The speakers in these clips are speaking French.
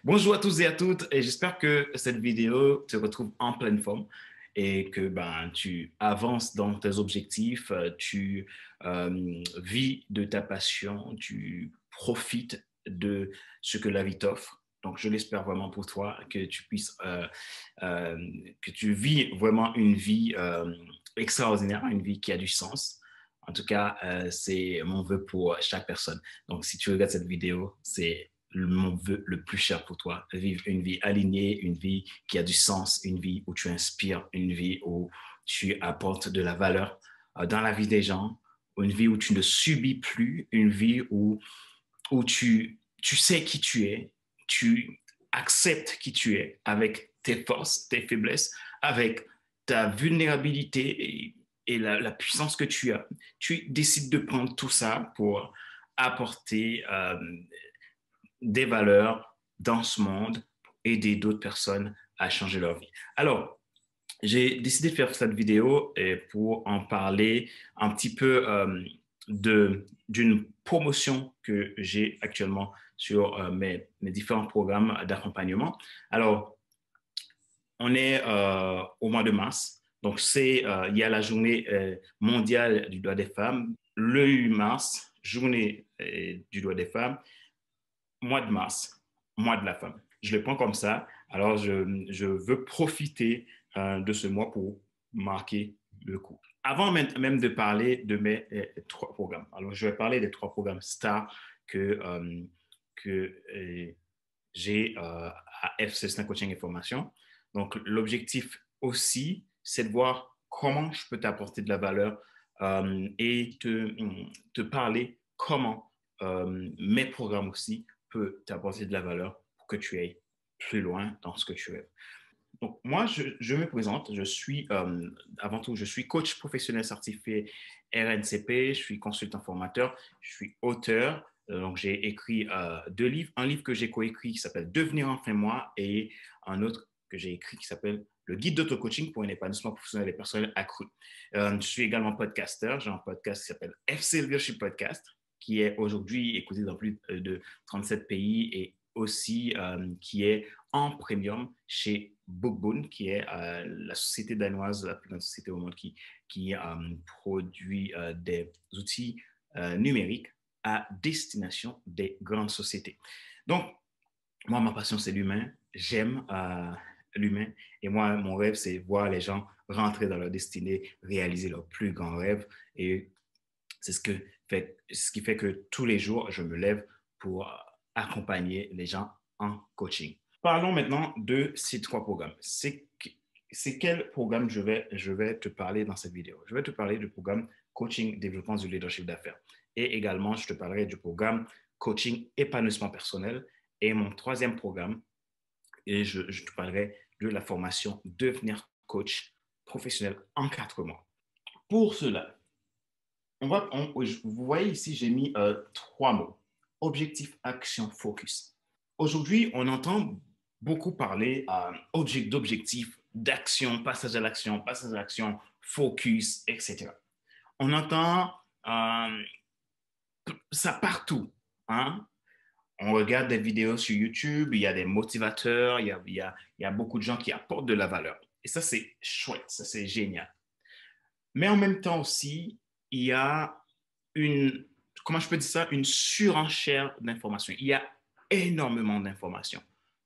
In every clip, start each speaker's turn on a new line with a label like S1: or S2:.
S1: Bonjour à tous et à toutes, et j'espère que cette vidéo te retrouve en pleine forme et que tu avances dans tes objectifs, tu vis de ta passion, tu profites de ce que la vie t'offre. Donc, je l'espère vraiment pour toi que tu puisses, euh, que tu vis vraiment une vie extraordinaire, une vie qui a du sens. En tout cas, c'est mon vœu pour chaque personne. Donc, si tu regardes cette vidéo, c'est mon vœu le plus cher pour toi. Vivre une vie alignée, une vie qui a du sens, une vie où tu inspires, une vie où tu apportes de la valeur dans la vie des gens, une vie où tu ne subis plus, une vie où tu sais qui tu es, tu acceptes qui tu es avec tes forces, tes faiblesses, avec ta vulnérabilité et la puissance que tu as. Tu décides de prendre tout ça pour apporter des valeurs dans ce monde pour aider d'autres personnes à changer leur vie. Alors, j'ai décidé de faire cette vidéo pour en parler un petit peu d'une promotion que j'ai actuellement sur mes différents programmes d'accompagnement. Alors, on est au mois de mars. Donc, il y a la journée mondiale du droit des femmes, le 8 mars, journée du droit des femmes, mois de mars, mois de la femme. Je le prends comme ça. Alors, je veux profiter de ce mois pour marquer le coup. Avant même de parler de mes trois programmes, alors je vais parler des trois programmes stars que j'ai à F16 Coaching et Formation. Donc, l'objectif aussi, c'est de voir comment je peux t'apporter de la valeur et te parler comment mes programmes aussi peuvent t'apporter de la valeur pour que tu ailles plus loin dans ce que tu veux. Donc, moi, je me présente, avant tout, je suis coach professionnel certifié RNCP, je suis consultant formateur, je suis auteur. Donc, j'ai écrit deux livres. Un livre que j'ai coécrit qui s'appelle Devenir enfin moi et un autre que j'ai écrit qui s'appelle Le guide d'auto-coaching pour un épanouissement professionnel et personnel accru. Je suis également podcasteur. J'ai un podcast qui s'appelle FC Leadership Podcast qui est aujourd'hui écouté dans plus de 37 pays et aussi qui est en premium chez Bookboon, qui est la société danoise, la plus grande société au monde qui produit des outils numériques à destination des grandes sociétés. Donc, moi, ma passion, c'est l'humain. J'aime l'humain. Et moi, mon rêve, c'est voir les gens rentrer dans leur destinée, réaliser leurs plus grands rêves. Et c'est ce qui fait que tous les jours, je me lève pour accompagner les gens en coaching. Parlons maintenant de ces trois programmes. C'est quel programme je vais te parler dans cette vidéo? Je vais te parler du programme Coaching Développement du leadership d'affaires. Et également, je te parlerai du programme Coaching Épanouissement personnel. Et mon troisième programme, et je te parlerai de la formation Devenir coach professionnel en 4 mois. Pour cela, vous voyez ici, j'ai mis trois mots. Objectif, action, focus. Aujourd'hui, on entend beaucoup parler d'objectifs, d'action, passage à l'action, focus, etc. On entend ça partout. Hein? On regarde des vidéos sur YouTube, il y a des motivateurs, il y a beaucoup de gens qui apportent de la valeur. Et ça, c'est chouette, ça, c'est génial. Mais en même temps aussi, il y a une, comment je peux dire ça, une surenchère d'informations. Il y a énormément d'informations.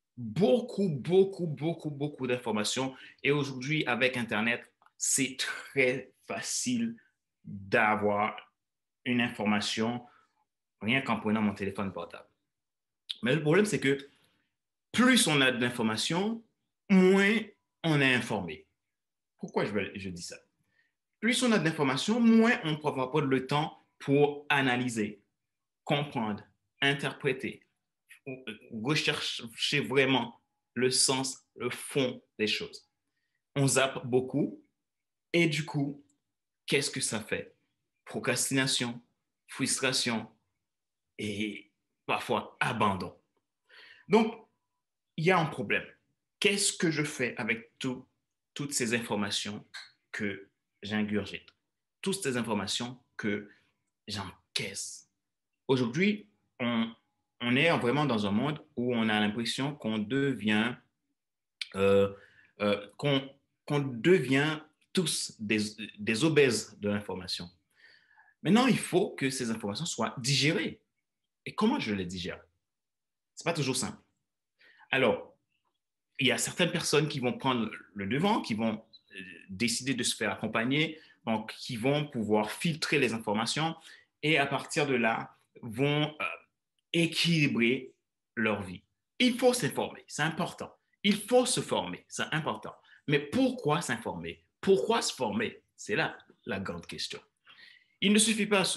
S1: Beaucoup d'informations. Et aujourd'hui, avec Internet, c'est très facile d'avoir une information rien qu'en prenant mon téléphone portable. Mais le problème, c'est que plus on a d'informations, moins on est informé. Pourquoi je dis ça? Plus on a d'informations, moins on va prendre le temps pour analyser, comprendre, interpréter, rechercher vraiment le sens, le fond des choses. On zappe beaucoup et du coup, qu'est-ce que ça fait? Procrastination, frustration et parfois abandon. Donc, il y a un problème. Qu'est-ce que je fais avec toutes ces informations que j'ingurgite? Toutes ces informations que j'encaisse. Aujourd'hui, on on est vraiment dans un monde où on a l'impression qu'on devient, euh, qu'on devient tous des obèses de l'information. Maintenant, il faut que ces informations soient digérées. Et comment je les digère? C'est pas toujours simple. Alors, il y a certaines personnes qui vont prendre le devant, qui vont décider de se faire accompagner, donc qui vont pouvoir filtrer les informations et à partir de là, vont équilibrer leur vie. Il faut s'informer, c'est important. Il faut se former, c'est important. Mais pourquoi s'informer? Pourquoi se former? C'est là la grande question. Il ne suffit pas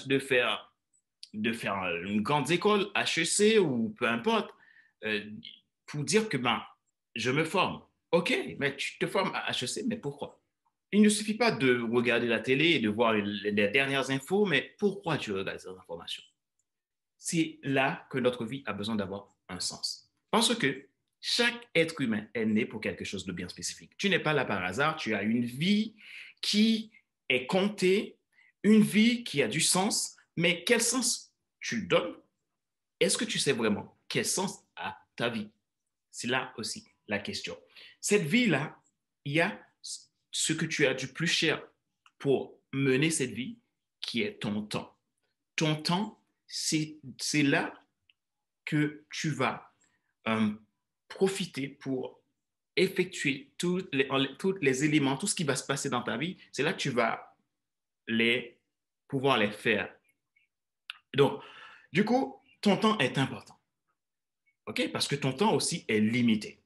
S1: de faire une grande école, HEC ou peu importe, euh, pour dire que ben, je me forme. OK, mais tu te formes à HEC, mais pourquoi? Il ne suffit pas de regarder la télé et de voir les dernières infos, mais pourquoi tu regardes ces informations? C'est là que notre vie a besoin d'avoir un sens. Parce que chaque être humain est né pour quelque chose de bien spécifique. Tu n'es pas là par hasard, tu as une vie qui est comptée, une vie qui a du sens, mais quel sens tu donnes? Est-ce que tu sais vraiment quel sens a ta vie? C'est là aussi la question. Cette vie-là, il y a ce que tu as du plus cher pour mener cette vie, qui est ton temps. Ton temps, c'est là que tu vas euh, profiter pour effectuer tous les éléments, tout ce qui va se passer dans ta vie. C'est là que tu vas les pouvoir les faire. Donc, du coup, ton temps est important. OK? Parce que ton temps aussi est limité.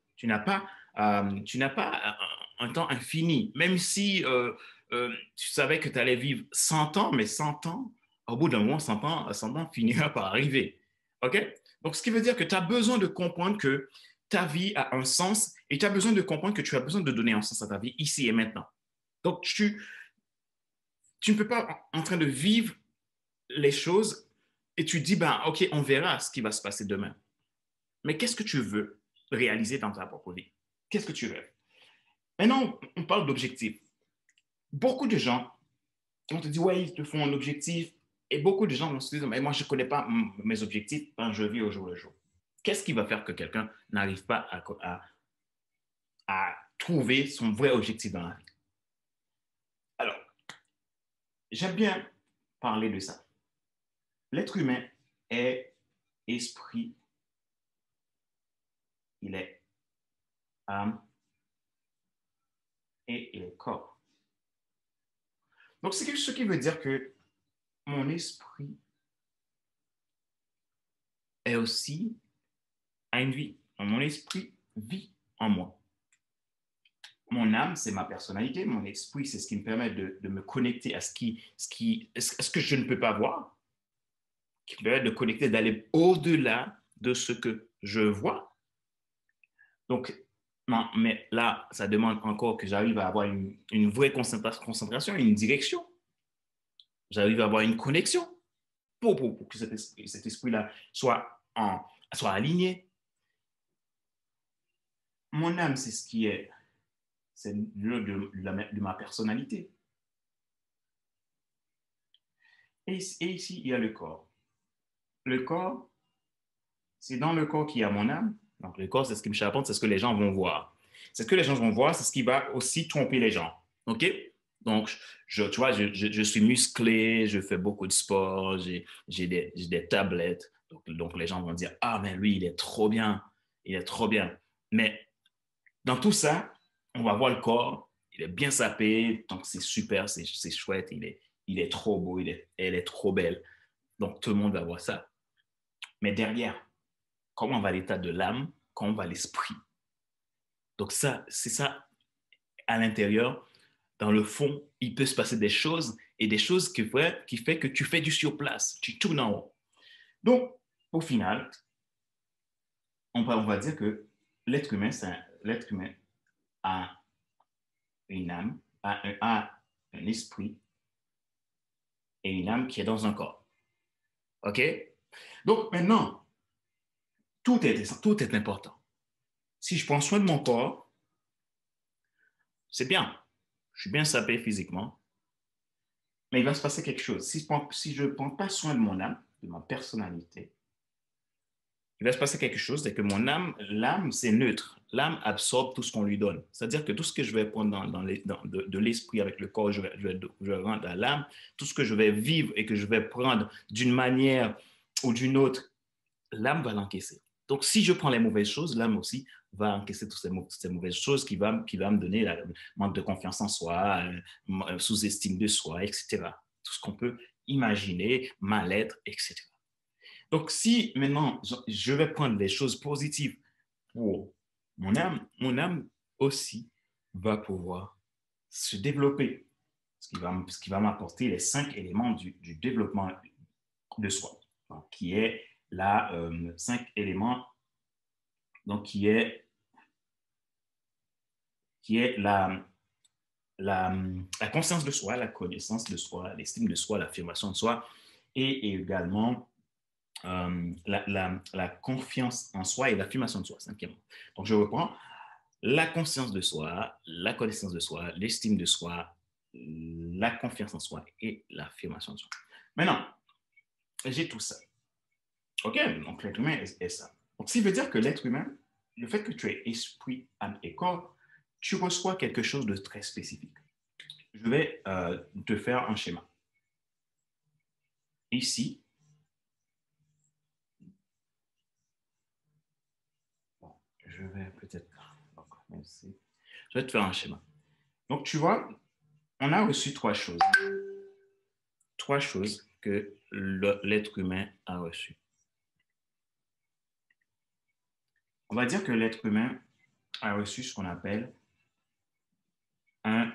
S1: Tu n'as pas un temps infini. Même si tu savais que tu allais vivre 100 ans, mais 100 ans, au bout d'un moment, 100 ans finira par arriver. OK? Donc, ce qui veut dire que tu as besoin de comprendre que ta vie a un sens et tu as besoin de comprendre que tu as besoin de donner un sens à ta vie ici et maintenant. Donc, tu ne peux pas en train de vivre les choses et tu dis, ben, OK, on verra ce qui va se passer demain. Mais qu'est-ce que tu veux réaliser dans ta propre vie? Qu'est-ce que tu veux? Maintenant, on parle d'objectifs. Beaucoup de gens vont te dire, ouais, ils te font un objectif. Et beaucoup de gens vont se dire, mais moi, je ne connais pas mes objectifs quand je vis au jour le jour. Qu'est-ce qui va faire que quelqu'un n'arrive pas à trouver son vrai objectif dans la vie? Alors, j'aime bien parler de ça. L'être humain est esprit, il est âme et il est corps. Donc, c'est ce qui veut dire que mon esprit est aussi à une vie. Mon esprit vit en moi. Mon âme, c'est ma personnalité. Mon esprit, c'est ce qui me permet de me connecter à ce que je ne peux pas voir, qui me permet de connecter, d'aller au-delà de ce que je vois. Donc, non, mais là, ça demande encore que j'arrive à avoir une vraie concentration, une direction. J'arrive à avoir une connexion pour que cet esprit-là soit aligné. Mon âme, c'est ce qui est, c'est de ma personnalité. Et ici, il y a le corps. Le corps, c'est dans le corps qu'il y a mon âme. Donc, le corps, c'est ce qui me charpente, c'est ce que les gens vont voir. C'est ce que les gens vont voir, c'est ce qui va aussi tromper les gens. OK? Donc, tu vois, je suis musclé, je fais beaucoup de sport, j'ai des tablettes. Donc, les gens vont dire, ah, mais lui, il est trop bien. Il est trop bien. Mais dans tout ça, on va voir le corps, il est bien sapé, donc c'est super, c'est chouette, il est trop beau, elle est trop belle. Donc, tout le monde va voir ça. Mais derrière, comment va l'état de l'âme, comment va l'esprit. Donc ça, c'est ça, à l'intérieur, dans le fond, il peut se passer des choses et des choses qui fait que tu fais du surplace, tu tournes en haut. Donc, au final, on va dire que l'être humain a une âme, a un esprit et une âme qui est dans un corps. OK? Donc maintenant, tout est important. Si je prends soin de mon corps, c'est bien. Je suis bien sapé physiquement, mais il va se passer quelque chose. Si je ne prends pas soin de mon âme, de ma personnalité, il va se passer quelque chose, c'est que mon âme, l'âme, c'est neutre. L'âme absorbe tout ce qu'on lui donne. C'est-à-dire que tout ce que je vais prendre de l'esprit avec le corps, je vais rendre à l'âme, tout ce que je vais vivre et que je vais prendre d'une manière ou d'une autre, l'âme va l'encaisser. Donc, si je prends les mauvaises choses, l'âme aussi va encaisser toutes ces mauvaises choses qui va me donner manque de confiance en soi, sous-estime de soi, etc. Tout ce qu'on peut imaginer, mal-être, etc. Donc, si maintenant je vais prendre les choses positives pour mon âme aussi va pouvoir se développer, ce qui va m'apporter les 5 éléments du développement de soi, donc, qui est la 5 éléments, donc qui est la conscience de soi, la connaissance de soi, l'estime de soi, l'affirmation de soi, et également la confiance en soi et l'affirmation de soi, 5e. Donc, je reprends la conscience de soi, la connaissance de soi, l'estime de soi, la confiance en soi et l'affirmation de soi. Maintenant, j'ai tout ça. OK, donc l'être humain est ça. Donc, ça veut dire que l'être humain, le fait que tu aies esprit, âme et corps, tu reçois quelque chose de très spécifique. Je vais te faire un schéma. Ici, bon, je vais peut-être... Je vais te faire un schéma. Donc, tu vois, on a reçu 3 choses. 3 choses que l'être humain a reçues. On va dire que l'être humain a reçu ce qu'on appelle un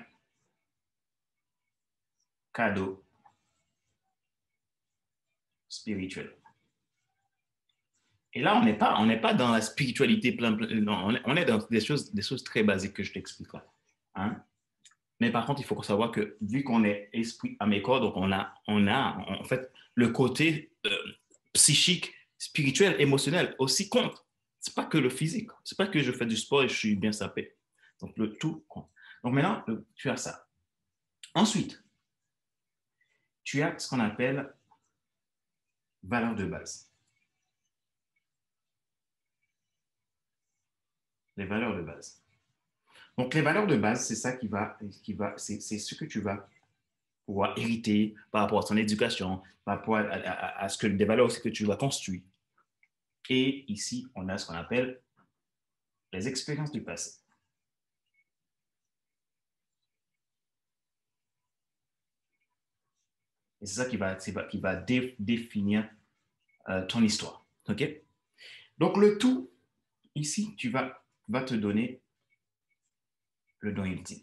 S1: cadeau spirituel. Et là, on n'est pas dans la spiritualité non, on est dans des choses très basiques que je t'expliquerai. Hein? Mais par contre, il faut savoir que vu qu'on est esprit, âme et corps, donc on a en fait le côté psychique, spirituel, émotionnel aussi compte. C'est pas que le physique. C'est pas que je fais du sport et je suis bien sapé. Donc le tout compte. Donc maintenant, tu as ça. Ensuite, tu as ce qu'on appelle valeur de base. Les valeurs de base. Donc les valeurs de base, c'est ça c'est ce que tu vas pouvoir hériter par rapport à ton éducation, par rapport à ce que des valeurs aussi que tu vas construire. Et ici, on a ce qu'on appelle les expériences du passé. Et c'est ça qui va définir ton histoire. OK? Donc, le tout, ici, va te donner le don ultime.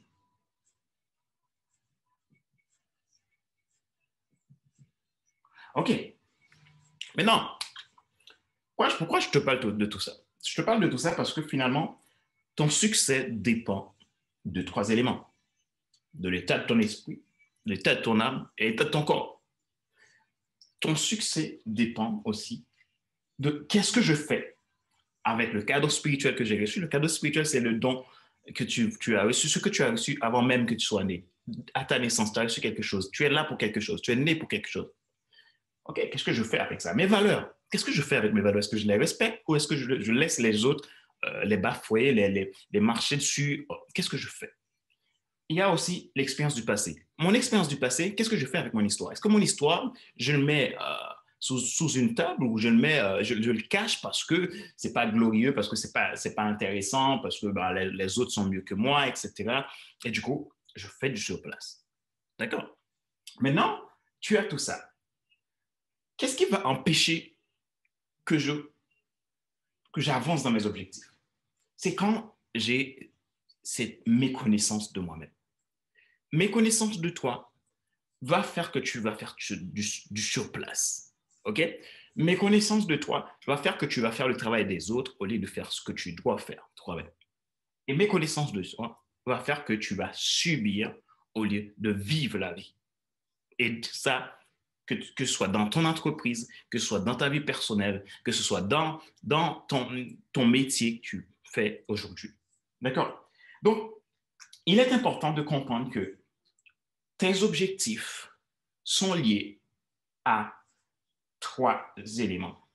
S1: OK. Maintenant, pourquoi je te parle de tout ça? Je te parle de tout ça parce que finalement, ton succès dépend de 3 éléments. De l'état de ton esprit, de l'état de ton âme et de l'état de ton corps. Ton succès dépend aussi de qu'est-ce que je fais avec le cadeau spirituel que j'ai reçu. Le cadeau spirituel, c'est le don que tu as reçu, ce que tu as reçu avant même que tu sois né. À ta naissance, tu as reçu quelque chose. Tu es là pour quelque chose. Tu es né pour quelque chose. OK, qu'est-ce que je fais avec ça? Mes valeurs. Qu'est-ce que je fais avec mes valeurs? Est-ce que je les respecte ou est-ce que je laisse les autres les bafouer, les marcher dessus? Qu'est-ce que je fais? Il y a aussi l'expérience du passé. Mon expérience du passé, qu'est-ce que je fais avec mon histoire? Est-ce que mon histoire, je le mets sous une table ou je le mets, je le cache parce que c'est pas glorieux, parce que c'est pas intéressant, parce que ben, les autres sont mieux que moi, etc. Et du coup, je fais du surplace. D'accord? Maintenant, tu as tout ça. Qu'est-ce qui va empêcher que j'avance dans mes objectifs? C'est quand j'ai cette méconnaissance de moi-même. Méconnaissance de toi va faire que tu vas faire du surplace. OK? Méconnaissance de toi va faire que tu vas faire le travail des autres au lieu de faire ce que tu dois faire toi-même. Et méconnaissance de soi va faire que tu vas subir au lieu de vivre la vie. Et ça, que ce soit dans ton entreprise, que ce soit dans ta vie personnelle, que ce soit dans ton métier que tu fais aujourd'hui. D'accord? Donc, il est important de comprendre que tes objectifs sont liés à 3 éléments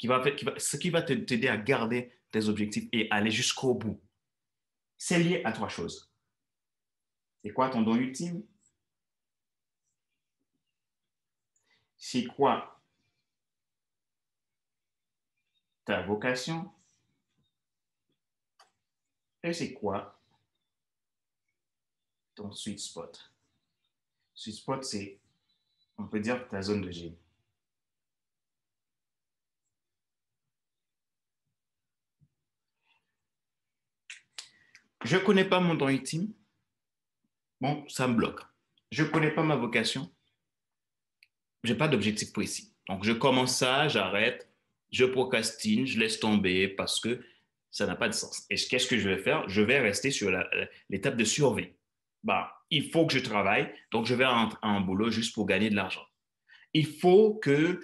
S1: ce qui va t'aider à garder tes objectifs et aller jusqu'au bout. C'est lié à trois choses. C'est quoi ton don ultime? C'est quoi ta vocation? Et c'est quoi ton sweet spot? Sweet spot, c'est, on peut dire, ta zone de génie. Je ne connais pas mon don ultime. Bon, ça me bloque. Je ne connais pas ma vocation. Je n'ai pas d'objectif précis. Donc, je commence ça, j'arrête, je procrastine, je laisse tomber parce que ça n'a pas de sens. Et qu'est-ce que je vais faire? Je vais rester sur l'étape de survie. Bah, il faut que je travaille, donc je vais à un boulot juste pour gagner de l'argent. Il faut que,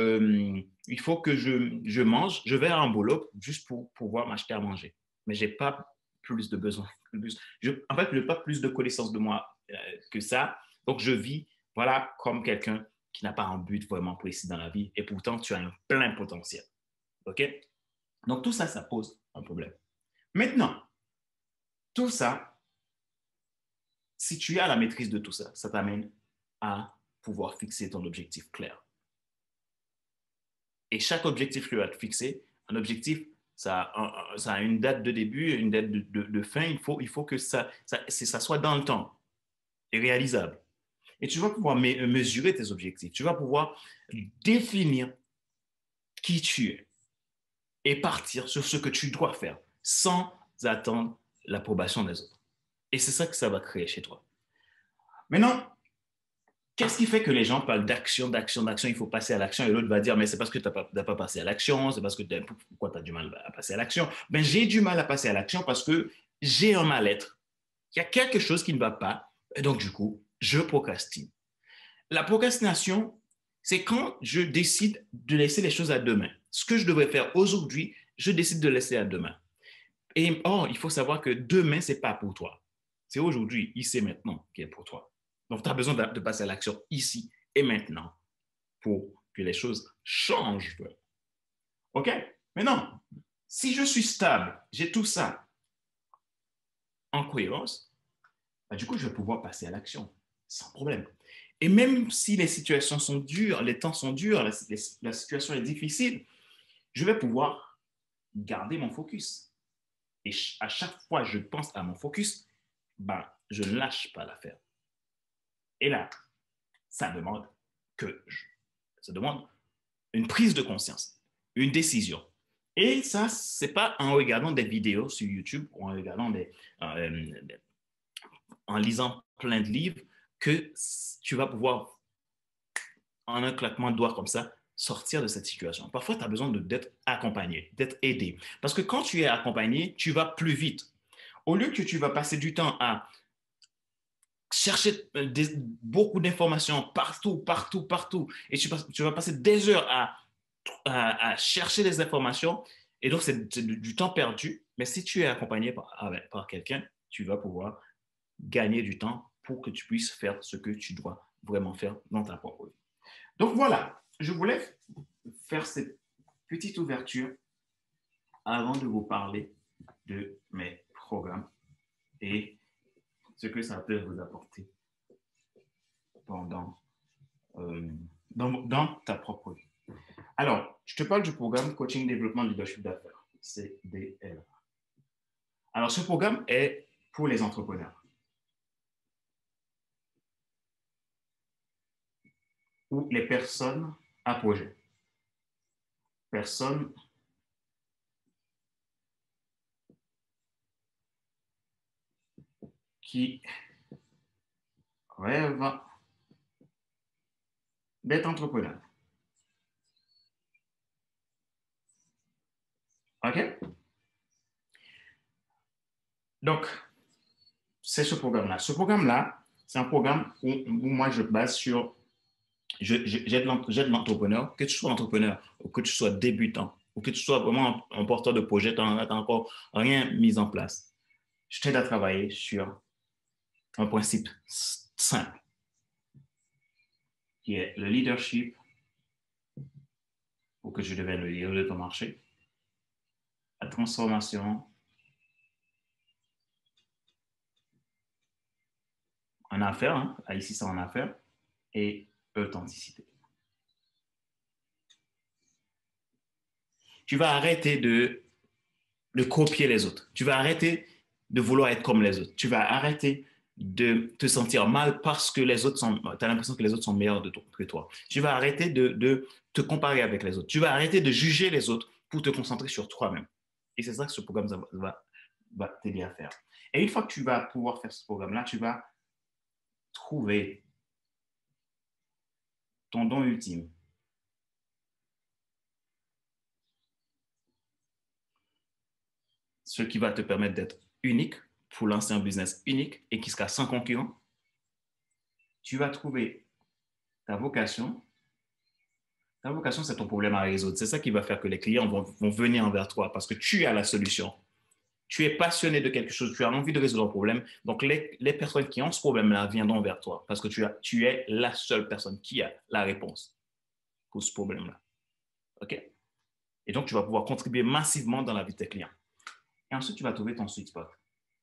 S1: je mange, je vais à un boulot juste pour pouvoir m'acheter à manger. Mais je n'ai pas plus de besoin. En fait, je n'ai pas plus de connaissance de moi que ça. Donc, je vis voilà, comme quelqu'un qui n'a pas un but vraiment précis dans la vie et pourtant, tu as un plein potentiel. OK? Donc, tout ça, ça pose un problème. Maintenant, tout ça, si tu as la maîtrise de tout ça, ça t'amène à pouvoir fixer ton objectif clair. Et chaque objectif que tu vas te fixer, un objectif, ça a une date de début, une date de fin. Il faut que ça soit dans le temps et réalisable. Et tu vas pouvoir mesurer tes objectifs. Tu vas pouvoir définir qui tu es et partir sur ce que tu dois faire sans attendre l'approbation des autres. Et c'est ça que ça va créer chez toi. Maintenant, qu'est-ce qui fait que les gens parlent d'action, d'action, d'action, il faut passer à l'action, et l'autre va dire, mais c'est parce que tu n'as pas passé à l'action, c'est parce que pourquoi tu as du mal à passer à l'action? Ben, j'ai du mal à passer à l'action parce que j'ai un mal-être. Il y a quelque chose qui ne va pas, et donc du coup, je procrastine. La procrastination, c'est quand je décide de laisser les choses à demain. Ce que je devrais faire aujourd'hui, je décide de laisser à demain. Et or, il faut savoir que demain, ce n'est pas pour toi. C'est aujourd'hui, ici et maintenant, qui est pour toi. Donc, tu as besoin de passer à l'action ici et maintenant pour que les choses changent. OK? Maintenant, si je suis stable, j'ai tout ça en cohérence, bah, du coup, je vais pouvoir passer à l'action sans problème. Et même si les situations sont dures, les temps sont durs, la situation est difficile, je vais pouvoir garder mon focus. Et à chaque fois que je pense à mon focus, bah, je ne lâche pas l'affaire. Et là, ça demande ça demande une prise de conscience, une décision. Et ça, c'est pas en regardant des vidéos sur YouTube ou en regardant euh, en lisant plein de livres que tu vas pouvoir, en un claquement de doigts comme ça, sortir de cette situation. Parfois, tu as besoin d'être accompagné, d'être aidé. Parce que quand tu es accompagné, tu vas plus vite. Au lieu que tu vas passer du temps à chercher beaucoup d'informations partout, partout, partout, et tu vas passer des heures à chercher des informations, et donc c'est du temps perdu. Mais si tu es accompagné par quelqu'un, tu vas pouvoir gagner du temps pour que tu puisses faire ce que tu dois vraiment faire dans ta propre vie. Donc voilà, je voulais faire cette petite ouverture avant de vous parler de mes programmes et ce que ça peut vous apporter pendant, dans ta propre vie. Alors, je te parle du programme Coaching Développement Leadership d'affaires, CDLA. Alors, ce programme est pour les entrepreneurs ou les personnes à projet. Personnes qui rêvent d'être entrepreneurs. OK? Donc, c'est ce programme-là. Ce programme-là, c'est un programme où moi, je base sur, j'aide l'entrepreneur, que tu sois entrepreneur ou que tu sois débutant ou que tu sois vraiment un porteur de projet, tu n'as encore rien mis en place. Je t'aide à travailler sur un principe simple qui est le leadership pour que je devienne le leader de ton marché. La transformation en affaires, hein, ici c'est en affaires, et authenticité. Tu vas arrêter de copier les autres. Tu vas arrêter de vouloir être comme les autres. Tu vas arrêter de te sentir mal parce que les autres sont, tu as l'impression que les autres sont meilleurs que toi. Tu vas arrêter de te comparer avec les autres. Tu vas arrêter de juger les autres pour te concentrer sur toi-même. Et c'est ça que ce programme va t'aider à faire. Et une fois que tu vas pouvoir faire ce programme-là, tu vas trouver ton don ultime. Ce qui va te permettre d'être unique pour lancer un business unique et qui sera sans concurrent. Tu vas trouver ta vocation. Ta vocation, c'est ton problème à résoudre. C'est ça qui va faire que les clients vont venir envers toi parce que tu as la solution. Tu es passionné de quelque chose, tu as envie de résoudre un problème. Donc, les personnes qui ont ce problème-là viendront vers toi parce que tu es la seule personne qui a la réponse pour ce problème-là. OK? Et donc, tu vas pouvoir contribuer massivement dans la vie de tes clients. Et ensuite, tu vas trouver ton sweet spot.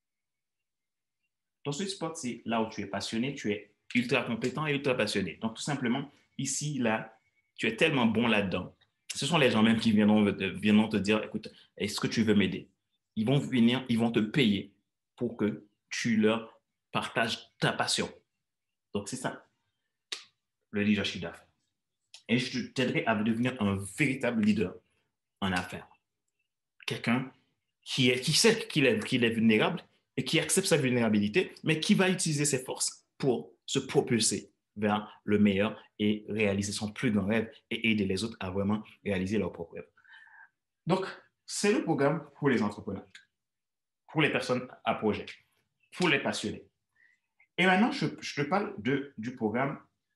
S1: Ton sweet spot, c'est là où tu es passionné, tu es ultra compétent et ultra passionné. Donc, tout simplement, ici, là, tu es tellement bon là-dedans. Ce sont les gens même qui viendront te dire, écoute, est-ce que tu veux m'aider? Ils vont venir, ils vont te payer pour que tu leur partages ta passion. Donc, c'est ça, le leadership d'affaires. Et je t'aiderai à devenir un véritable leader en affaires. Quelqu'un qui sait qu'il est vulnérable et qui accepte sa vulnérabilité, mais qui va utiliser ses forces pour se propulser vers le meilleur et réaliser son plus grand rêve et aider les autres à vraiment réaliser leur propre rêve. Donc, c'est le programme pour les entrepreneurs, pour les personnes à projet, pour les passionnés. Et maintenant, je te parle du programme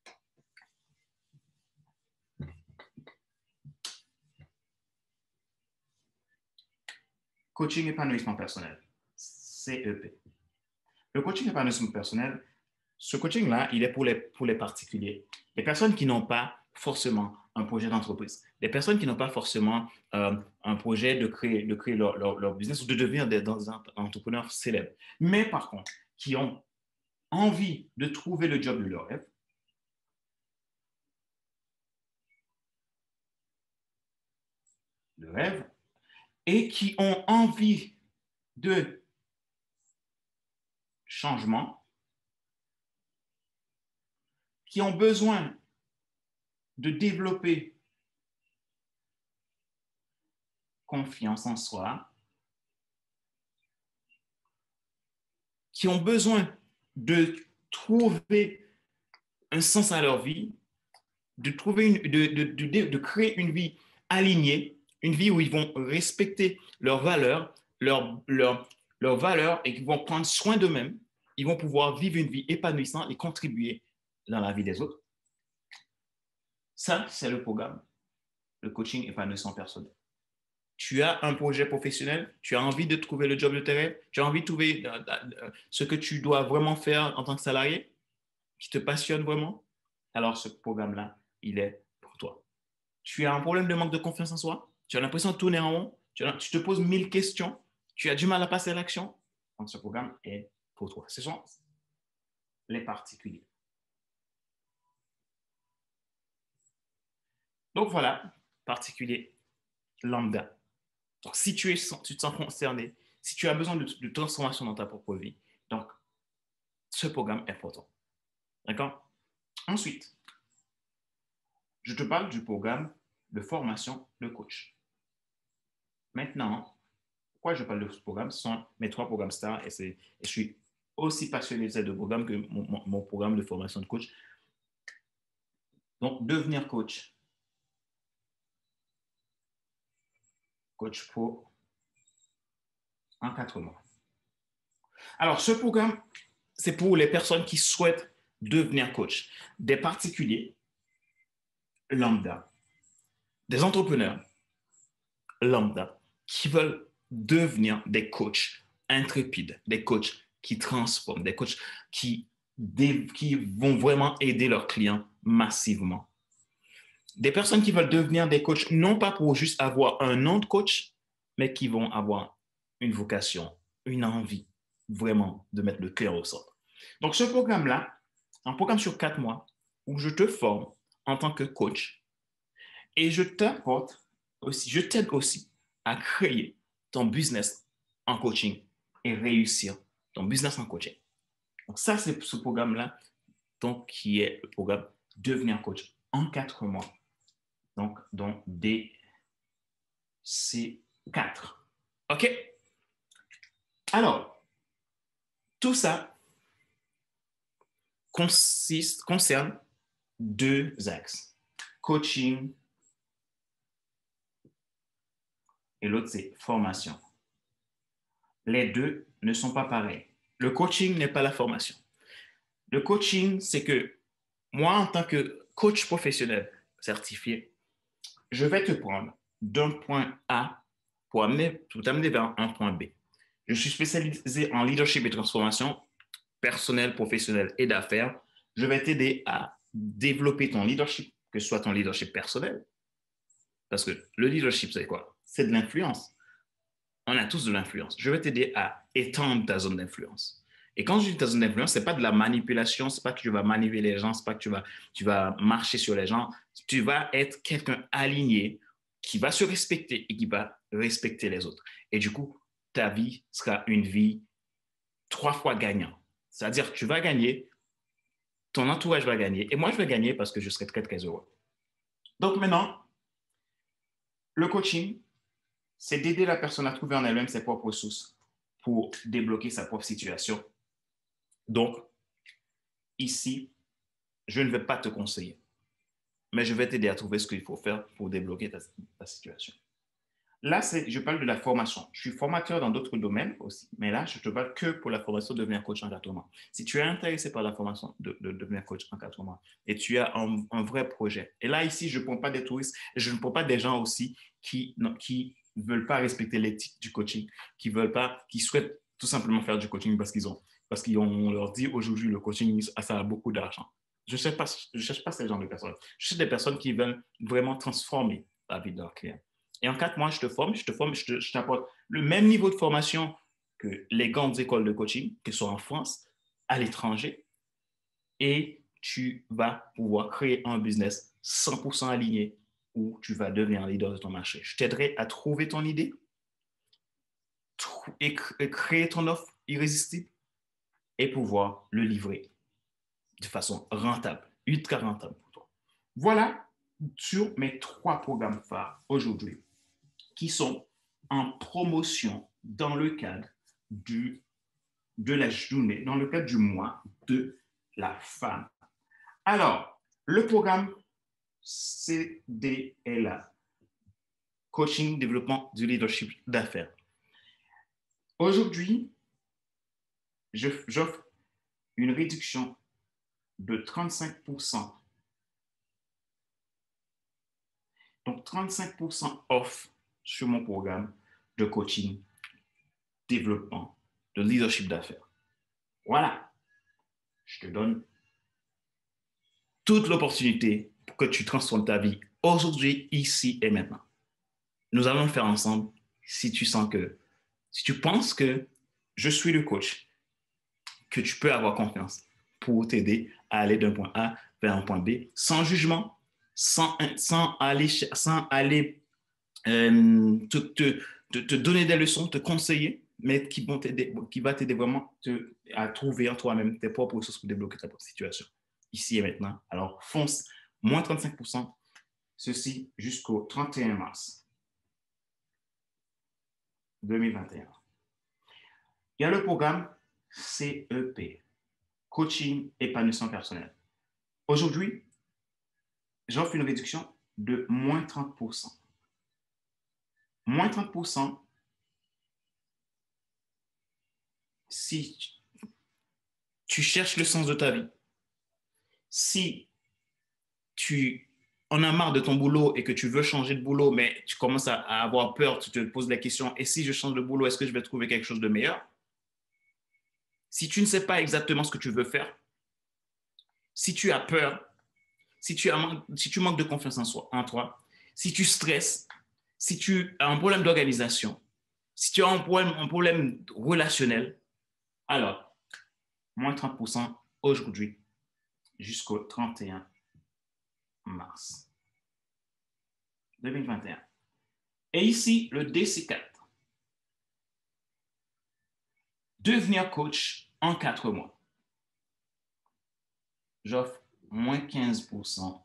S1: Coaching épanouissement personnel, CEP. Le coaching épanouissement personnel, ce coaching-là, il est pour les particuliers, les personnes qui n'ont pas forcément un projet d'entreprise, les personnes qui n'ont pas forcément un projet de créer leur business ou de devenir des entrepreneurs célèbres, mais par contre, qui ont envie de trouver le job de leur rêve, et qui ont envie de changement, qui ont besoin de développer confiance en soi, qui ont besoin de trouver un sens à leur vie, de créer une vie alignée, une vie où ils vont respecter leurs valeurs, leurs valeurs et qu'ils vont prendre soin d'eux-mêmes, ils vont pouvoir vivre une vie épanouissante et contribuer dans la vie des autres. Ça, c'est le programme, le coaching épanouissant personnel. Tu as un projet professionnel, tu as envie de trouver le job de tes rêves, tu as envie de trouver ce que tu dois vraiment faire en tant que salarié, qui te passionne vraiment, alors ce programme-là, il est pour toi. Tu as un problème de manque de confiance en soi, tu as l'impression de tourner en rond, tu te poses 1000 questions, tu as du mal à passer à l'action, donc ce programme est pour toi. Ce sont les particuliers. Donc voilà, particulier lambda. Donc, si tu te sens concerné, si tu as besoin de transformation dans ta propre vie, donc ce programme est pour toi. D'accord? Ensuite, je te parle du programme de formation de coach. Maintenant, pourquoi je parle de ce programme? Ce sont mes 3 programmes stars et je suis aussi passionné de ces 2 programmes que mon programme de formation de coach. Donc, devenir coach. Coach pro en 4 mois. Alors, ce programme, c'est pour les personnes qui souhaitent devenir coach, des particuliers lambda, des entrepreneurs lambda qui veulent devenir des coachs intrépides, des coachs qui transforment, des coachs qui vont vraiment aider leurs clients massivement. Des personnes qui veulent devenir des coachs, non pas pour juste avoir un nom de coach, mais qui vont avoir une vocation, une envie vraiment de mettre le cœur au centre. Donc, ce programme-là, un programme sur 4 mois où je te forme en tant que coach et je t'apporte aussi, je t'aide aussi à créer ton business en coaching et réussir ton business en coaching. Donc, ça, c'est ce programme-là, donc, qui est le programme Devenir coach en 4 mois. Donc, DC4. OK? Alors, tout ça concerne 2 axes. Coaching et l'autre, c'est formation. Les deux ne sont pas pareils. Le coaching n'est pas la formation. Le coaching, c'est que moi, en tant que coach professionnel certifié, je vais te prendre d'un point A pour t'amener vers un point B. Je suis spécialisé en leadership et transformation personnelle, professionnelle et d'affaires. Je vais t'aider à développer ton leadership, que ce soit ton leadership personnel. Parce que le leadership, c'est quoi? C'est de l'influence. On a tous de l'influence. Je vais t'aider à étendre ta zone d'influence. Et quand je dis ta zone d'influence, ce n'est pas de la manipulation, ce n'est pas que tu vas manipuler les gens, ce n'est pas que tu vas marcher sur les gens. Tu vas être quelqu'un aligné qui va se respecter et qui va respecter les autres. Et du coup, ta vie sera une vie 3 fois gagnante. C'est-à-dire que tu vas gagner, ton entourage va gagner, et moi, je vais gagner parce que je serai très, très heureux. Donc maintenant, le coaching, c'est d'aider la personne à trouver en elle-même ses propres ressources pour débloquer sa propre situation. Donc, ici, je ne vais pas te conseiller, mais je vais t'aider à trouver ce qu'il faut faire pour débloquer ta situation. Là, je parle de la formation. Je suis formateur dans d'autres domaines aussi, mais là, je te parle que pour la formation de devenir coach en 4 mois. Si tu es intéressé par la formation de devenir coach en 4 mois et tu as un vrai projet, et là, ici, je ne prends pas des touristes et je ne prends pas des gens aussi qui ne veulent pas respecter l'éthique du coaching, qui souhaitent tout simplement faire du coaching parce qu'on leur dit aujourd'hui le coaching, ça a beaucoup d'argent. Je ne cherche pas ce genre de personnes. Je cherche des personnes qui veulent vraiment transformer la vie de leurs clients. Et en 4 mois, je t'apporte le même niveau de formation que les grandes écoles de coaching, que ce soit en France, à l'étranger, et tu vas pouvoir créer un business 100% aligné où tu vas devenir un leader de ton marché. Je t'aiderai à trouver ton idée et créer ton offre irrésistible et pouvoir le livrer de façon rentable, ultra rentable pour toi. Voilà sur mes 3 programmes phares aujourd'hui qui sont en promotion dans le cadre de la journée, dans le cadre du mois de la femme. Alors, le programme CDLA, Coaching, Développement du Leadership d'affaires. Aujourd'hui, j'offre une réduction de 35%. Donc, 35% off sur mon programme de coaching, développement, de leadership d'affaires. Voilà. Je te donne toute l'opportunité pour que tu transformes ta vie aujourd'hui, ici et maintenant. Nous allons le faire ensemble si tu penses que je suis le coach, que tu peux avoir confiance pour t'aider à aller d'un point A vers un point B sans jugement, sans aller te donner des leçons, te conseiller, mais qui va t'aider vraiment à trouver en toi-même tes propres ressources pour débloquer ta propre situation, ici et maintenant. Alors, fonce, moins 35%, ceci jusqu'au 31 mars 2021. Il y a le programme CEP, Coaching Épanouissement Personnel. Aujourd'hui, j'offre une réduction de moins 30%. Moins 30% si tu cherches le sens de ta vie, si tu en as marre de ton boulot et que tu veux changer de boulot, mais tu commences à avoir peur, tu te poses la question, et si je change de boulot, est-ce que je vais trouver quelque chose de meilleur? Si tu ne sais pas exactement ce que tu veux faire, si tu as peur, si tu manques de confiance en toi, si tu stresses, si tu as un problème d'organisation, si tu as un problème relationnel, alors, moins 30% aujourd'hui jusqu'au 31 mars 2021. Et ici, le DC4. Devenir coach en 4 mois. J'offre moins 15%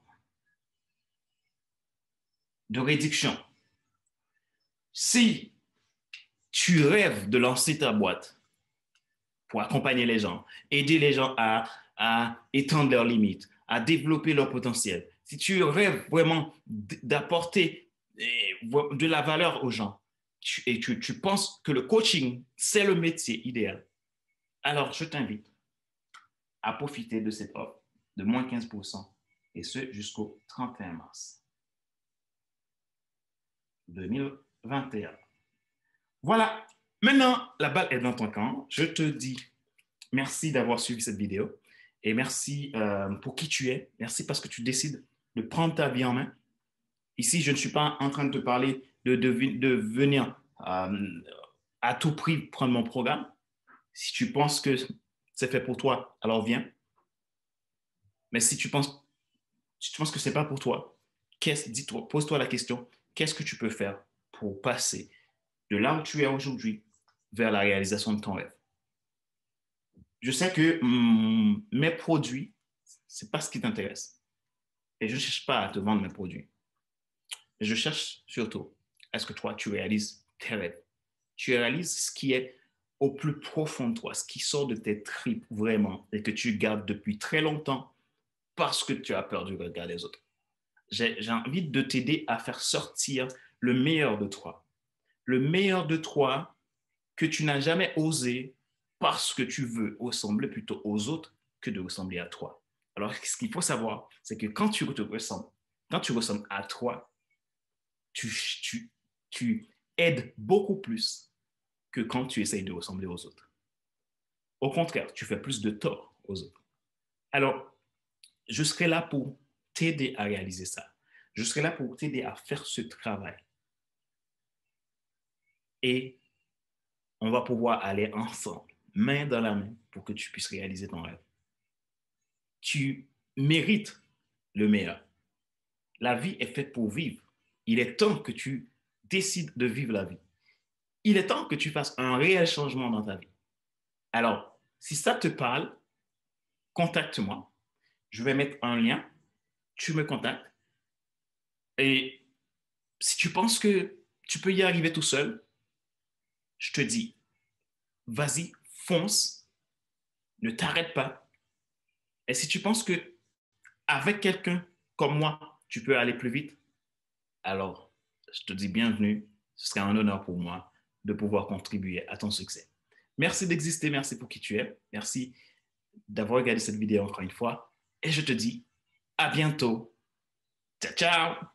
S1: de réduction. Si tu rêves de lancer ta boîte pour accompagner les gens, aider les gens à étendre leurs limites, à développer leur potentiel, si tu rêves vraiment d'apporter de la valeur aux gens et tu penses que le coaching, c'est le métier idéal, alors je t'invite à profiter de cette offre de moins 15% et ce jusqu'au 31 mars 2021. Voilà, maintenant la balle est dans ton camp. Je te dis merci d'avoir suivi cette vidéo et merci pour qui tu es. Merci parce que tu décides de prendre ta vie en main. Ici, je ne suis pas en train de te parler de venir à tout prix prendre mon programme. Si tu penses que c'est fait pour toi, alors viens. Mais si tu penses que ce n'est pas pour toi, dis-toi, pose-toi la question, qu'est-ce que tu peux faire pour passer de là où tu es aujourd'hui vers la réalisation de ton rêve? Je sais que mes produits, ce n'est pas ce qui t'intéresse. Et je ne cherche pas à te vendre mes produits. Mais je cherche surtout à ce que toi, tu réalises tes rêves. Tu réalises ce qui est au plus profond de toi, ce qui sort de tes tripes vraiment et que tu gardes depuis très longtemps parce que tu as peur du regard des autres. J'ai envie de t'aider à faire sortir le meilleur de toi. Le meilleur de toi que tu n'as jamais osé parce que tu veux ressembler plutôt aux autres que de ressembler à toi. Alors, ce qu'il faut savoir, c'est que quand tu ressembles à toi, tu aides beaucoup plus que quand tu essayes de ressembler aux autres. Au contraire, tu fais plus de tort aux autres. Alors, je serai là pour t'aider à réaliser ça. Je serai là pour t'aider à faire ce travail. Et on va pouvoir aller ensemble, main dans la main, pour que tu puisses réaliser ton rêve. Tu mérites le meilleur. La vie est faite pour vivre. Il est temps que tu décides de vivre la vie. Il est temps que tu fasses un réel changement dans ta vie. Alors, si ça te parle, contacte-moi. Je vais mettre un lien. Tu me contactes. Et si tu penses que tu peux y arriver tout seul, je te dis, vas-y, fonce, ne t'arrête pas. Et si tu penses que avec quelqu'un comme moi, tu peux aller plus vite, alors je te dis bienvenue. Ce serait un honneur pour moi de pouvoir contribuer à ton succès. Merci d'exister, merci pour qui tu es, merci d'avoir regardé cette vidéo encore une fois et je te dis à bientôt. Ciao, ciao!